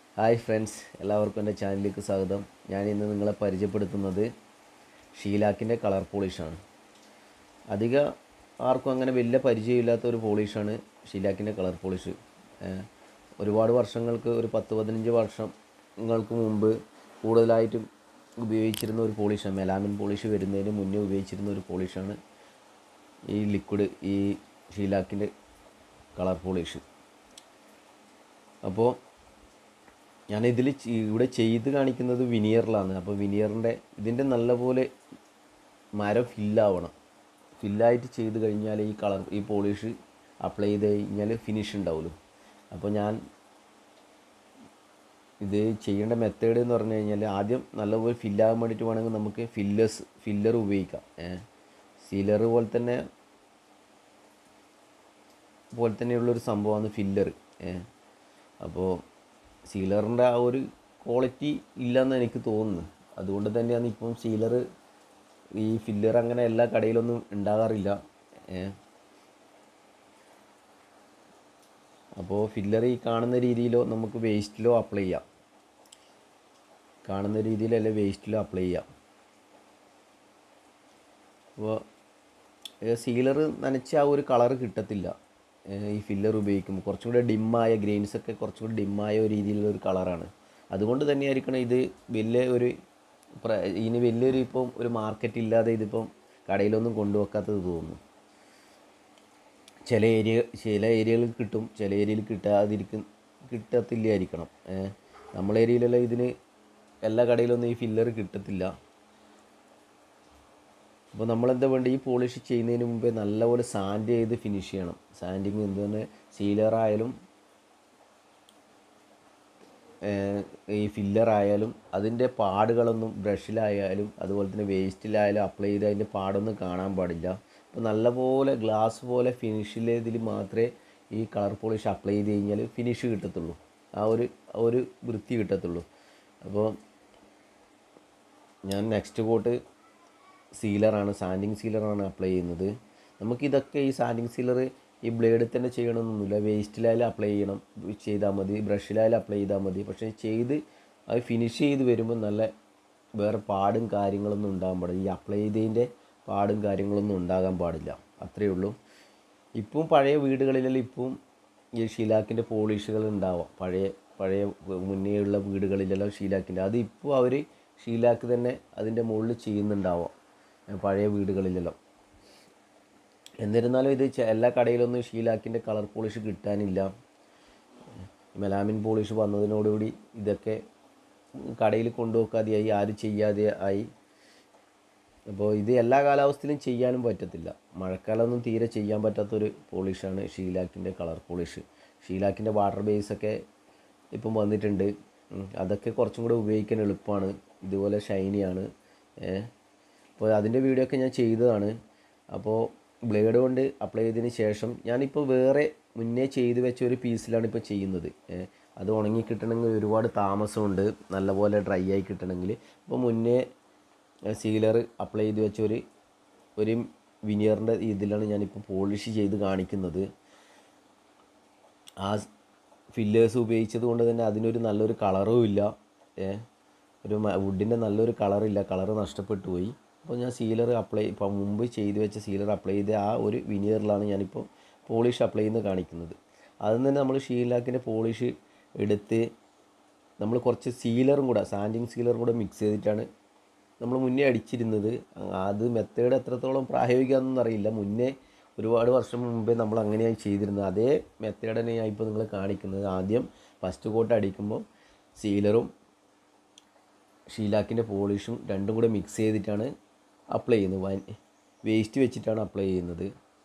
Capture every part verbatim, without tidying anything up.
Hi friends, എല്ലാവർക്കും എൻ്റെ ചാനലിലേക്ക് സ്വാഗതം. ഞാൻ ഇന്ന് നിങ്ങളെ പരിചയപ്പെടുത്തുന്നത് ഷീലാക്കിൻ്റെ കളർ പോളിഷാണ്. അധിക ആർക്കും അങ്ങനെ വലിയ പരിചയമില്ലാത്ത ഒരു പോളിഷാണ് ഷീലാക്കിൻ്റെ കളർ പോളിഷ്. ഒരുപാട് വർഷങ്ങൾക്ക് ഒരു പത്ത് പതിനഞ്ച് വർഷങ്ങൾക്ക് മുമ്പ് കൂടുതലായിട്ടും ഉപയോഗിച്ചിരുന്ന ഒരു പോളിഷാണ്. മെലാമിൻ പോളിഷ് വരുന്നതിന് മുന്നേ ഉപയോഗിച്ചിരുന്ന ഒരു പോളിഷാണ് ഈ ലിക്വിഡ്, ഈ ഷീലാക്കിൻ്റെ കളർ പോളിഷ്. അപ്പോൾ ഞാനിതിൽ ഇവിടെ ചെയ്ത് കാണിക്കുന്നത് വിനിയറിലാണ്. അപ്പോൾ വിനിയറിൻ്റെ ഇതിൻ്റെ നല്ലപോലെ മരം ഫില്ലാവണം. ഫില്ലായിട്ട് ചെയ്ത് കഴിഞ്ഞാൽ ഈ കളർ ഈ പോളിഷ് അപ്ലൈ ചെയ്ത് കഴിഞ്ഞാൽ ഫിനിഷ് ഉണ്ടാവുള്ളൂ. അപ്പോൾ ഞാൻ ഇത് ചെയ്യേണ്ട മെത്തേഡ് എന്ന് പറഞ്ഞു കഴിഞ്ഞാൽ, ആദ്യം നല്ലപോലെ ഫില്ലാകാൻ വേണ്ടിയിട്ട് വേണമെങ്കിൽ നമുക്ക് ഫില്ലേഴ്സ് ഫില്ലർ ഉപയോഗിക്കാം. സീലർ പോലെ തന്നെ പോലെ തന്നെയുള്ളൊരു സംഭവമാണ് ഫില്ലർ. അപ്പോൾ സീലറിൻ്റെ ആ ഒരു ക്വാളിറ്റി ഇല്ലയെന്ന് എനിക്ക് തോന്നുന്നു. അതുകൊണ്ട് തന്നെയാണ് ഇപ്പം സീലർ ഈ ഫില്ലർ അങ്ങനെ എല്ലാ കടയിലൊന്നും ഉണ്ടാകാറില്ല. അപ്പോൾ ഫില്ലർ ഈ കാണുന്ന രീതിയിലോ നമുക്ക് വേസ്റ്റിലോ അപ്ലൈ ചെയ്യാം. കാണുന്ന രീതിയിലല്ലേ വേസ്റ്റിലോ അപ്ലൈ ചെയ്യാം. അപ്പോൾ സീലർ നനച്ച ആ ഒരു കളറ് കിട്ടത്തില്ല. ഈ ഫില്ലർ ഉപയോഗിക്കുമ്പോൾ കുറച്ചും കൂടെ ഡിമ്മായ ഗ്രെയിൻസൊക്കെ കുറച്ചും കൂടി ഡിമ്മായ ഒരു രീതിയിലുള്ളൊരു കളറാണ്. അതുകൊണ്ട് തന്നെയായിരിക്കണം ഇത് വലിയ ഒരു ഇതിന് വലിയൊരു ഇപ്പം ഒരു മാർക്കറ്റ് ഇല്ലാതെ ഇതിപ്പം കടയിലൊന്നും കൊണ്ടുവെക്കാത്തത് തോന്നുന്നു. ചില ഏരിയ ചില ഏരിയകളിൽ കിട്ടും, ചില ഏരിയയിൽ കിട്ടാതിരിക്കും കിട്ടത്തില്ലായിരിക്കണം. നമ്മളെ ഏരിയയിലെല്ലാം ഇതിന് എല്ലാ കടയിലൊന്നും ഈ ഫില്ലർ കിട്ടത്തില്ല. അപ്പോൾ നമ്മളെന്താ വേണ്ട, ഈ പോളിഷ് ചെയ്യുന്നതിന് മുമ്പേ നല്ലപോലെ സാൻഡ് ചെയ്ത് ഫിനിഷ് ചെയ്യണം. സാൻഡിങ് എന്ത് തന്നെ സീലറായാലും ഈ ഫില്ലറായാലും അതിൻ്റെ പാടുകളൊന്നും ബ്രഷിലായാലും അതുപോലെ തന്നെ വേസ്റ്റിലായാലും അപ്ലൈ ചെയ്ത് അതിൻ്റെ പാടൊന്നും കാണാൻ പാടില്ല. അപ്പോൾ നല്ലപോലെ ഗ്ലാസ് പോലെ ഫിനിഷിൽ ഇതിൽ മാത്രമേ ഈ കളർ പോളിഷ് അപ്ലൈ ചെയ്ത് കഴിഞ്ഞാൽ ഫിനിഷ് കിട്ടത്തുള്ളൂ, ആ ഒരു ഒരു വൃത്തി കിട്ടത്തുള്ളൂ. അപ്പോൾ ഞാൻ നെക്സ്റ്റ് കോട്ട് സീലറാണ്, സാൻഡിങ് സീലറാണ് അപ്ലൈ ചെയ്യുന്നത്. നമുക്കിതൊക്കെ ഈ സാൻഡിങ് സീലർ ഈ ബ്ലേഡിൽ തന്നെ ചെയ്യണമെന്നൊന്നുമില്ല. വേസ്റ്റിലായാലും അപ്ലൈ ചെയ്യണം ചെയ്താൽ മതി, ബ്രഷിലായാലും അപ്ലൈ ചെയ്താൽ മതി. പക്ഷേ ചെയ്ത് അത് ഫിനിഷ് ചെയ്ത് വരുമ്പോൾ നല്ല വേറെ പാടും കാര്യങ്ങളൊന്നും ഉണ്ടാകാൻ പാടില്ല. ഈ അപ്ലൈ ചെയ്തതിൻ്റെ പാടും കാര്യങ്ങളൊന്നും ഉണ്ടാകാൻ പാടില്ല. അത്രയേ ഉള്ളൂ. ഇപ്പം പഴയ വീടുകളിലെല്ലാം ഇപ്പം ഈ ഷീലാക്കിൻ്റെ പോളിഷുകൾ ഉണ്ടാവാം. പഴയ പഴയ മുന്നേ ഉള്ള വീടുകളിലെല്ലാം ഷീലാക്കിൻ്റെ അത് ഇപ്പോൾ അവർ ഷീലാക്ക് തന്നെ അതിൻ്റെ മുകളിൽ ചെയ്യുന്നുണ്ടാവാം പഴയ വീടുകളിലെല്ലാം. എന്നിരുന്നാലും ഇത് എല്ലാ കടയിലൊന്നും ഷീലാക്കിൻ്റെ കളർ പോളിഷ് കിട്ടാനില്ല. മെലാമിൻ പോളിഷ് വന്നതിനോടുകൂടി ഇതൊക്കെ കടയിൽ കൊണ്ടുവെക്കാതെയായി, ആരും ചെയ്യാതെ ആയി. അപ്പോൾ ഇത് എല്ലാ കാലാവസ്ഥയിലും ചെയ്യാനും പറ്റത്തില്ല. മഴക്കാലമൊന്നും തീരെ ചെയ്യാൻ പറ്റാത്തൊരു പോളിഷാണ് ഷീലാക്കിൻ്റെ കളർ പോളിഷ്. ഷീലാക്കിൻ്റെ വാട്ടർ ബേസൊക്കെ ഇപ്പം വന്നിട്ടുണ്ട്. അതൊക്കെ കുറച്ചും കൂടെ ഉപയോഗിക്കാൻ എളുപ്പമാണ്, ഇതുപോലെ ഷൈനിയാണ്. അപ്പോൾ അതിൻ്റെ വീഡിയോ ഒക്കെ ഞാൻ ചെയ്തതാണ്. അപ്പോൾ ബ്ലേഡ് കൊണ്ട് അപ്ലൈ ചെയ്തതിന് ശേഷം ഞാനിപ്പോൾ വേറെ മുന്നേ ചെയ്ത് വെച്ച ഒരു പീസിലാണ് ഇപ്പോൾ ചെയ്യുന്നത്. അത് ഉണങ്ങി കിട്ടണമെങ്കിൽ ഒരുപാട് താമസമുണ്ട്, നല്ലപോലെ ഡ്രൈ ആയി കിട്ടണമെങ്കിൽ. അപ്പോൾ മുന്നേ സീലർ അപ്ലൈ ചെയ്ത് വെച്ച ഒരു ഒരു വിനിയറിൻ്റെ ഇതിലാണ് ഞാനിപ്പോൾ പോളിഷ് ചെയ്ത് കാണിക്കുന്നത്. ആ ഫില്ലേഴ്സ് ഉപയോഗിച്ചത് കൊണ്ട് തന്നെ അതിനൊരു നല്ലൊരു കളറും ഇല്ല, ഒരു വുഡിൻ്റെ നല്ലൊരു കളറില്ല, കളറ് നഷ്ടപ്പെട്ടു പോയി. അപ്പോൾ ഞാൻ സീലർ അപ്ലൈ ഇപ്പം മുമ്പ് ചെയ്ത് വെച്ച സീലർ അപ്ലൈ ചെയ്ത് ആ ഒരു വിനിയറിലാണ് ഞാനിപ്പോൾ പോളിഷ് അപ്ലൈ ചെയ്യുന്നത് കാണിക്കുന്നത്. അതിൽ തന്നെ നമ്മൾ ഷീലാക്കിൻ്റെ പോളിഷ് എടുത്ത് നമ്മൾ കുറച്ച് സീലറും കൂടെ സാൻഡിങ് സീലറും കൂടെ മിക്സ് ചെയ്തിട്ടാണ് നമ്മൾ മുന്നേ അടിച്ചിരുന്നത്. അത് മെത്തേഡ് എത്രത്തോളം പ്രായോഗികമാണെന്നൊന്നും അറിയില്ല. മുന്നേ ഒരുപാട് വർഷം മുമ്പേ നമ്മൾ അങ്ങനെയായി ചെയ്തിരുന്നത്. അതേ മെത്തേഡ് തന്നെ ഞാൻ ഇപ്പോൾ നിങ്ങൾ കാണിക്കുന്നത്. ആദ്യം ഫസ്റ്റ് കോട്ട് അടിക്കുമ്പോൾ സീലറും ഷീലാക്കിൻ്റെ പോളിഷും രണ്ടും കൂടെ മിക്സ് ചെയ്തിട്ടാണ് അപ്ലൈ ചെയ്യുന്നത്. വേസ്റ്റ് വെച്ചിട്ടാണ് അപ്ലൈ ചെയ്യുന്നത്.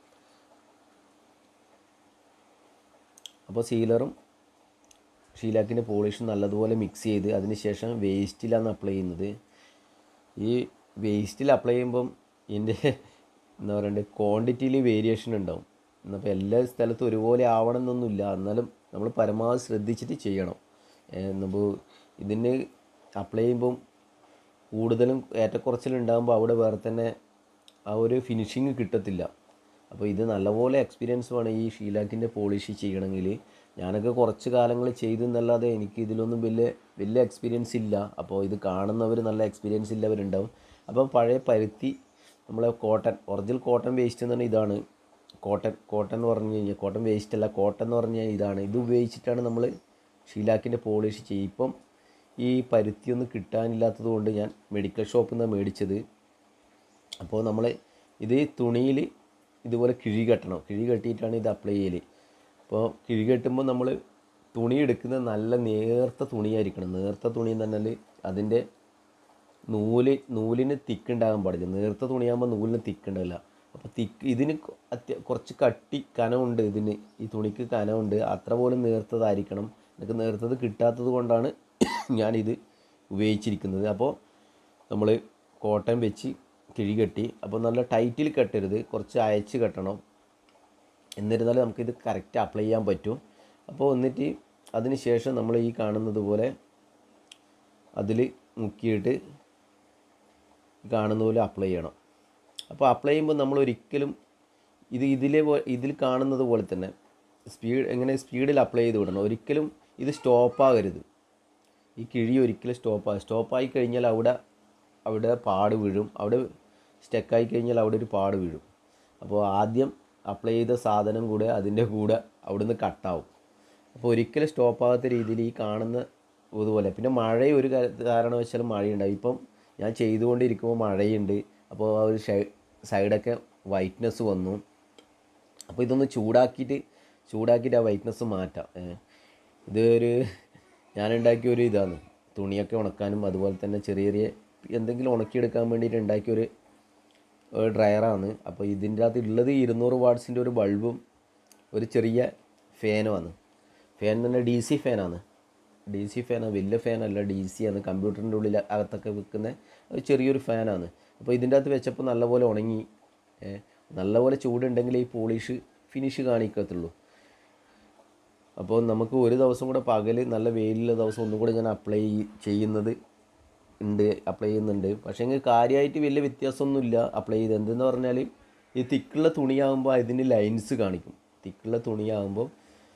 അപ്പോൾ സീലറും ഷീലാക്കിൻ്റെ പോളിഷും നല്ലതുപോലെ മിക്സ് ചെയ്ത് അതിന് ശേഷം വേസ്റ്റിലാണ് അപ്ലൈ ചെയ്യുന്നത്. ഈ വേസ്റ്റിൽ അപ്ലൈ ചെയ്യുമ്പം ഇതിൻ്റെ എന്താ പറയണ്ടേ ക്വാണ്ടിറ്റിയിൽ വേരിയേഷൻ ഉണ്ടാവും. എന്നപ്പോൾ എല്ലാ സ്ഥലത്തും ഒരുപോലെ ആവണം എന്നൊന്നുമില്ല, എന്നാലും നമ്മൾ പരമാവധി ശ്രദ്ധിച്ചിട്ട് ചെയ്യണം. നമ്മൾ ഇതിന് അപ്ലൈ ചെയ്യുമ്പം കൂടുതലും ഏറ്റക്കുറച്ചിലുണ്ടാകുമ്പോൾ അവിടെ വേറെ തന്നെ ആ ഒരു ഫിനിഷിങ് കിട്ടത്തില്ല. അപ്പോൾ ഇത് നല്ലപോലെ എക്സ്പീരിയൻസ് വേണം ഈ ഷീലാക്കിൻ്റെ പോളിഷ് ചെയ്യണമെങ്കിൽ. ഞാനൊക്കെ കുറച്ച് കാലങ്ങൾ ചെയ്തെന്നല്ലാതെ എനിക്ക് ഇതിലൊന്നും വലിയ വലിയ എക്സ്പീരിയൻസ് ഇല്ല. അപ്പോൾ ഇത് കാണുന്നവർ നല്ല എക്സ്പീരിയൻസ് ഉള്ളവരുണ്ടാവും. അപ്പം പഴയ പരുത്തി നമ്മളെ കോട്ടൺ, ഒറിജിനൽ കോട്ടൺ വേസ്റ്റ് എന്ന് പറഞ്ഞാൽ ഇതാണ്. കോട്ടൺ കോട്ടൺ എന്ന് പറഞ്ഞു കഴിഞ്ഞാൽ കോട്ടൺ വേസ്റ്റ് അല്ല, കോട്ടൺ എന്ന് പറഞ്ഞാൽ ഇതാണ്. ഇത് ഉപയോഗിച്ചിട്ടാണ് നമ്മൾ ഷീലാക്കിൻ്റെ പോളിഷ് ചെയ്യുക. ഇപ്പം ഈ പരുത്തിയൊന്നും കിട്ടാനില്ലാത്തത് കൊണ്ട് ഞാൻ മെഡിക്കൽ ഷോപ്പിൽ നിന്ന് മേടിച്ചത്. അപ്പോൾ നമ്മൾ ഇത് തുണിയിൽ ഇതുപോലെ കിഴി കെട്ടണം. കിഴി കെട്ടിയിട്ടാണ് ഇത് അപ്ലൈ ചെയ്യൽ. അപ്പോൾ കിഴി കെട്ടുമ്പോൾ നമ്മൾ തുണി എടുക്കുന്നത് നല്ല നേർത്ത തുണിയായിരിക്കണം. നേർത്ത തുണി എന്ന് പറഞ്ഞാൽ അതിൻ്റെ നൂല് നൂലിന് തിക്കുണ്ടാകാൻ പാടില്ല. നേർത്ത തുണിയാകുമ്പോൾ നൂലിന് തിക്കുണ്ടാവില്ല. അപ്പോൾ തിക്ക് ഇതിന് അത്യ കുറച്ച് കട്ടി കനമുണ്ട്. ഇതിന് ഈ തുണിക്ക് കനമുണ്ട്. അത്ര പോലും നേർത്തതായിരിക്കണം. എനിക്ക് നേർത്തത് കിട്ടാത്തത് കൊണ്ടാണ് ഞാനിത് ഉപയോഗിച്ചിരിക്കുന്നത്. അപ്പോൾ നമ്മൾ കോട്ടൺ വെച്ച് കിഴി കെട്ടി. അപ്പോൾ നല്ല ടൈറ്റിൽ കെട്ടരുത്, കുറച്ച് അയച്ച് കെട്ടണം. എന്നിരുന്നാലും നമുക്കിത് കറക്റ്റ് അപ്ലൈ ചെയ്യാൻ പറ്റും. അപ്പോൾ എന്നിട്ട് അതിന് ശേഷം നമ്മൾ ഈ കാണുന്നത് പോലെ അതിൽ മുക്കിയിട്ട് കാണുന്ന പോലെ അപ്ലൈ ചെയ്യണം. അപ്പോൾ അപ്ലൈ ചെയ്യുമ്പോൾ നമ്മൾ ഒരിക്കലും ഇത് ഇതിലെ ഇതിൽ കാണുന്നത് പോലെ തന്നെ സ്പീഡ് എങ്ങനെ സ്പീഡിൽ അപ്ലൈ ചെയ്ത് വിടണം. ഒരിക്കലും ഇത് സ്റ്റോപ്പാകരുത്. ഈ കിഴി ഒരിക്കലും സ്റ്റോപ്പാകും. സ്റ്റോപ്പായി കഴിഞ്ഞാൽ അവിടെ അവിടെ പാട് വീഴും. അവിടെ സ്റ്റക്കായി കഴിഞ്ഞാൽ അവിടെ ഒരു പാട് വീഴും. അപ്പോൾ ആദ്യം അപ്ലൈ ചെയ്ത സാധനം കൂടെ അതിൻ്റെ കൂടെ അവിടുന്ന് കട്ടാവും. അപ്പോൾ ഒരിക്കലും സ്റ്റോപ്പാകാത്ത രീതിയിൽ ഈ കാണുന്ന ഇതുപോലെ. പിന്നെ മഴ ഒരു കാരണവശാലും മഴയുണ്ടാവും. ഇപ്പം ഞാൻ ചെയ്തുകൊണ്ടിരിക്കുമ്പോൾ മഴയുണ്ട്. അപ്പോൾ ആ ഒരു സൈഡൊക്കെ വൈറ്റ്നസ് വന്നു. അപ്പോൾ ഇതൊന്ന് ചൂടാക്കിയിട്ട് ചൂടാക്കിയിട്ട് ആ വൈറ്റ്നസ് മാറ്റാം. ഇത് ഒരു ഞാനുണ്ടാക്കിയ ഒരു ഇതാണ്. തുണിയൊക്കെ ഉണക്കാനും അതുപോലെ തന്നെ ചെറിയ ചെറിയ എന്തെങ്കിലും ഉണക്കിയെടുക്കാൻ വേണ്ടിയിട്ട് ഉണ്ടാക്കിയൊരു ഡ്രയറാണ്. അപ്പോൾ ഇതിൻ്റെ അകത്ത് ഉള്ളത് ഇരുന്നൂറ് വാട്ട്സിൻ്റെ ഒരു ബൾബും ഒരു ചെറിയ ഫാനുമാണ്. ഫാൻ തന്നെ ഡി സി ഫാനാണ്. ഡി സി ഫാനാണ്, വലിയ ഫാനല്ല, ഡി സി ആണ്. കമ്പ്യൂട്ടറിൻ്റെ ഉള്ളിൽ അകത്തൊക്കെ വെക്കുന്ന ഒരു ചെറിയൊരു ഫാനാണ്. അപ്പോൾ ഇതിൻ്റെ അകത്ത് വെച്ചപ്പോൾ നല്ലപോലെ ഉണങ്ങി. നല്ലപോലെ ചൂടുണ്ടെങ്കിൽ ഈ പോളിഷ് ഫിനിഷ് കാണിക്കത്തുള്ളൂ. അപ്പോൾ നമുക്ക് ഒരു ദിവസം കൂടെ പകൽ നല്ല വെയിലുള്ള ദിവസം ഒന്നും കൂടെ ഞാൻ അപ്ലൈ ചെയ്യുന്നത് ഉണ്ട് അപ്ലൈ ചെയ്യുന്നുണ്ട്. പക്ഷേ എങ്കിൽ കാര്യമായിട്ട് വലിയ വ്യത്യാസമൊന്നുമില്ല അപ്ലൈ ചെയ്ത്. എന്തെന്ന് പറഞ്ഞാൽ ഈ തിക്കുള്ള തുണിയാകുമ്പോൾ അതിന് ലൈൻസ് കാണിക്കും. തിക്കുള്ള തുണിയാകുമ്പോൾ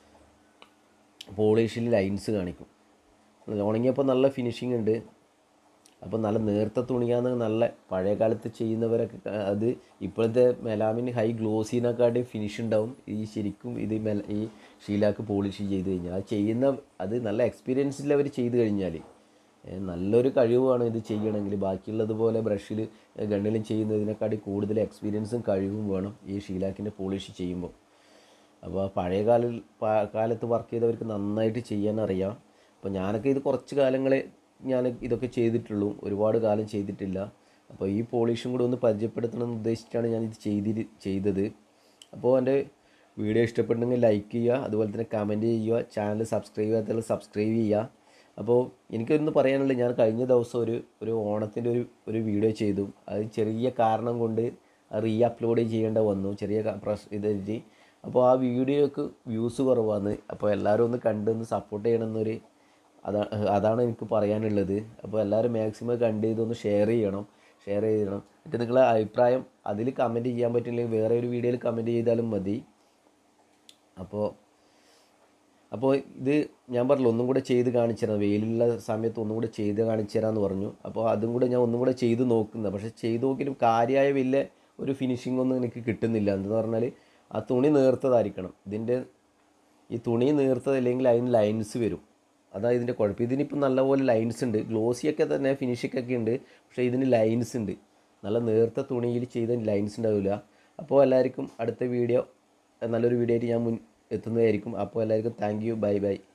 പോളിഷിൽ ലൈൻസ് കാണിക്കും. ഉണങ്ങിയപ്പോൾ നല്ല ഫിനിഷിംഗ് ഉണ്ട്. അപ്പോൾ നല്ല നേർത്ത തുണിയാന്ന് നല്ല പഴയ കാലത്ത് ചെയ്യുന്നവരൊക്കെ അത് ഇപ്പോഴത്തെ മെലാമിന് ഹൈ ഗ്ലോസിനെക്കാട്ടി ഫിനിഷ് ഉണ്ടാവും ഈ ശരിക്കും ഇത് മെല ഈ ഷീലാക്ക് പോളിഷ് ചെയ്ത് കഴിഞ്ഞാൽ. അത് ചെയ്യുന്ന അത് നല്ല എക്സ്പീരിയൻസിൽ അവർ ചെയ്ത് കഴിഞ്ഞാൽ നല്ലൊരു കഴിവാണ് ഇത് ചെയ്യണമെങ്കിൽ. ബാക്കിയുള്ളതുപോലെ ബ്രഷിൽ ഗണ്ണിലും ചെയ്യുന്നതിനെക്കാട്ടി കൂടുതൽ എക്സ്പീരിയൻസും കഴിവും വേണം ഈ ഷീലാക്കിൻ്റെ പോളിഷ് ചെയ്യുമ്പോൾ. അപ്പോൾ പഴയ കാല കാലത്ത് വർക്ക് ചെയ്തവർക്ക് നന്നായിട്ട് ചെയ്യാനറിയാം. അപ്പോൾ ഞാനൊക്കെ ഇത് കുറച്ച് കാലങ്ങളെ ഞാൻ ഇതൊക്കെ ചെയ്തിട്ടുള്ളൂ, ഒരുപാട് കാലം ചെയ്തിട്ടില്ല. അപ്പോൾ ഈ പോളിഷും കൂടെ ഒന്ന് പരിചയപ്പെടുത്തണമെന്ന് ഉദ്ദേശിച്ചിട്ടാണ് ഞാനിത് ചെയ്തി ചെയ്തത്. അപ്പോൾ എൻ്റെ വീഡിയോ ഇഷ്ടപ്പെട്ടെങ്കിൽ ലൈക്ക് ചെയ്യുക, അതുപോലെ തന്നെ കമൻറ്റ് ചെയ്യുക, ചാനൽ സബ്സ്ക്രൈബ് ചെയ്യാത്തവർ സബ്സ്ക്രൈബ് ചെയ്യുക. അപ്പോൾ എനിക്കൊന്ന് പറയാനുള്ളത്, ഞാൻ കഴിഞ്ഞ ദിവസം ഒരു ഒരു ഓണത്തിൻ്റെ ഒരു ഒരു വീഡിയോ ചെയ്തു. അത് ചെറിയ കാരണം കൊണ്ട് റീ അപ്ലോഡ് ചെയ്യേണ്ട വന്നു, ചെറിയ പ്രസ് ഇതായിട്ട്. അപ്പോൾ ആ വീഡിയോക്ക് വ്യൂസ് കുറവാണ്. അപ്പോൾ എല്ലാവരും ഒന്ന് കണ്ടൊന്ന് സപ്പോർട്ട് ചെയ്യണമെന്നൊരു അതാ അതാണ് എനിക്ക് പറയാനുള്ളത്. അപ്പോൾ എല്ലാവരും മാക്സിമം കണ്ട് ഇതൊന്ന് ഷെയർ ചെയ്യണം ഷെയർ ചെയ്യണം എന്നിട്ട് നിങ്ങളെ അഭിപ്രായം അതിൽ കമൻറ്റ് ചെയ്യാൻ പറ്റില്ലെങ്കിൽ വേറെ ഒരു വീഡിയോയിൽ കമൻറ്റ് ചെയ്താലും മതി. അപ്പോൾ അപ്പോൾ ഇത് ഞാൻ പറഞ്ഞില്ല, ഒന്നും കൂടെ ചെയ്ത് കാണിച്ചു തരാം. വെയിലുള്ള സമയത്ത് ഒന്നും കൂടെ ചെയ്ത് കാണിച്ചു തരാമെന്ന് പറഞ്ഞു. അപ്പോൾ അതും കൂടെ ഞാൻ ഒന്നും കൂടെ ചെയ്ത് നോക്കുന്നത്. പക്ഷേ ചെയ്ത് നോക്കിയാലും കാര്യമായ വലിയ ഒരു ഫിനിഷിംഗ് ഒന്നും എനിക്ക് കിട്ടുന്നില്ല. എന്താണെന്ന് പറഞ്ഞാൽ ആ തുണി നേർത്തതായിരിക്കണം. ഇതിൻ്റെ ഈ തുണി നേർത്തതല്ലെങ്കിൽ അതിന് ലൈൻസ് വരും. അതാണ് ഇതിൻ്റെ കുഴപ്പം. ഇതിനിപ്പോൾ നല്ലപോലെ ലൈൻസ് ഉണ്ട്. ഗ്ലോസിയൊക്കെ തന്നെ ഫിനിഷിങ്ങൊക്കെ ഉണ്ട്, പക്ഷേ ഇതിന് ലൈൻസ് ഉണ്ട്. നല്ല നേർത്ത തുണിയിൽ ചെയ്ത ലൈൻസ് ഉണ്ടാവില്ല. അപ്പോൾ എല്ലാവർക്കും അടുത്ത വീഡിയോ നല്ലൊരു വീഡിയോ ആയിട്ട് ഞാൻ മുൻ എത്തുന്നതായിരിക്കും. അപ്പോൾ എല്ലാവർക്കും താങ്ക് യു, ബൈ ബൈ.